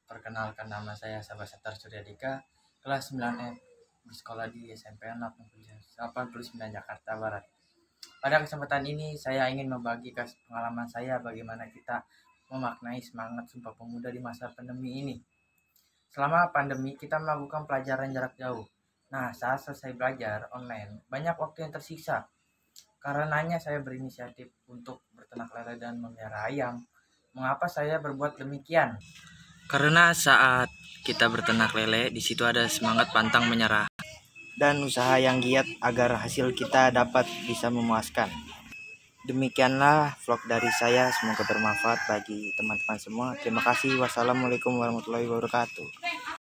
Perkenalkan, nama saya Sabah Setar Surya Dika, kelas 9 F, di sekolah di SMP 89 Jakarta Barat. Pada kesempatan ini saya ingin membagi pengalaman saya bagaimana kita memaknai semangat Sumpah Pemuda di masa pandemi ini. Selama pandemi kita melakukan pelajaran jarak jauh. Nah, saat selesai belajar online, banyak waktu yang tersisa. Karenanya saya berinisiatif untuk berternak lele dan memelihara ayam. Mengapa saya berbuat demikian? Karena saat kita berternak lele, di situ ada semangat pantang menyerah dan usaha yang giat agar hasil kita dapat bisa memuaskan. Demikianlah vlog dari saya, semoga bermanfaat bagi teman-teman semua. Terima kasih. Wassalamualaikum warahmatullahi wabarakatuh.